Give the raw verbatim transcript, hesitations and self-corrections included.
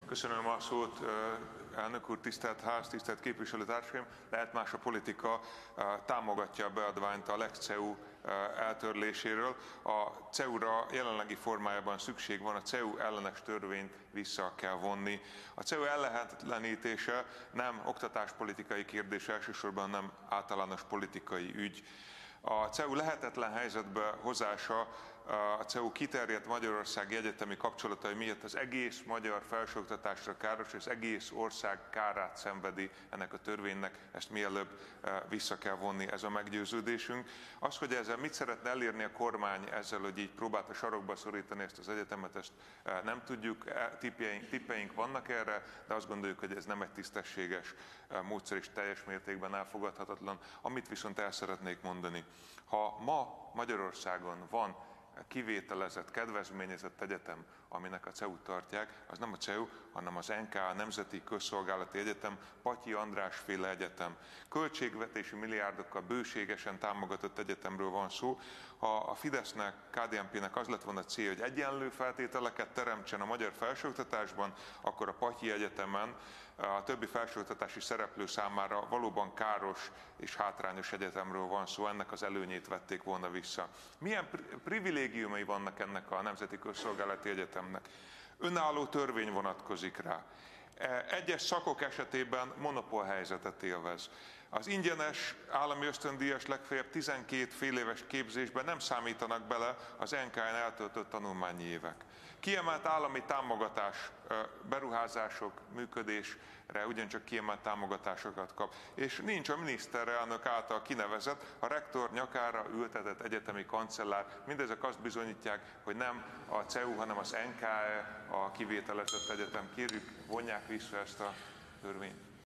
Köszönöm a szót, elnök úr, tisztelt ház, tisztelt képviselőtársaim. Lehet más a politika, támogatja a beadványt a Lex cé e u eltörléséről. A cé e u-ra jelenlegi formájában szükség van, a cé e u ellenes törvényt vissza kell vonni. A cé e u ellehetetlenítése nem oktatáspolitikai kérdés, elsősorban nem általános politikai ügy. A cé e u lehetetlen helyzetbe hozása a cé e u kiterjedt magyarországi egyetemi kapcsolatai miatt az egész magyar felsőoktatásra káros, és az egész ország kárát szenvedi ennek a törvénynek, ezt mielőbb vissza kell vonni, ez a meggyőződésünk. Az, hogy ezzel mit szeretne elérni a kormány ezzel, hogy így próbálta sarokba szorítani ezt az egyetemet, ezt nem tudjuk, tippeink, tippeink vannak erre, de azt gondoljuk, hogy ez nem egy tisztességes módszer és teljes mértékben elfogadhatatlan. Amit viszont el szeretnék mondani, ha ma Magyarországon van kivételezett, kedvezményezett egyetem, aminek a cé e u-t tartják, az nem a cé e u, hanem az en ká, a Nemzeti Közszolgálati Egyetem, Patyi András féle egyetem. Költségvetési milliárdokkal bőségesen támogatott egyetemről van szó. Ha a Fidesznek, ká dé en pé-nek az lett volna a célja, hogy egyenlő feltételeket teremtsen a magyar felsőoktatásban, akkor a Patyi Egyetemen a többi felsőoktatási szereplő számára valóban káros és hátrányos egyetemről van szó, ennek az előnyét vették volna vissza. Milyen privilégiumai vannak ennek a Nemzeti Közszolgálati Egyetemnek? Önálló törvény vonatkozik rá. Egyes szakok esetében monopólhelyzetet élvez. Az ingyenes állami ösztöndíjas legfeljebb tizenkét féléves képzésben nem számítanak bele az en ká-n eltöltött tanulmányi évek. Kiemelt állami támogatás, beruházások, működésre ugyancsak kiemelt támogatásokat kap. És nincs a miniszterelnök által kinevezett, a rektor nyakára ültetett egyetemi kancellár. Mindezek azt bizonyítják, hogy nem a cé e u, hanem az en ká-e a kivételezett egyetem. Kérjük, vonják vissza ezt a törvényt.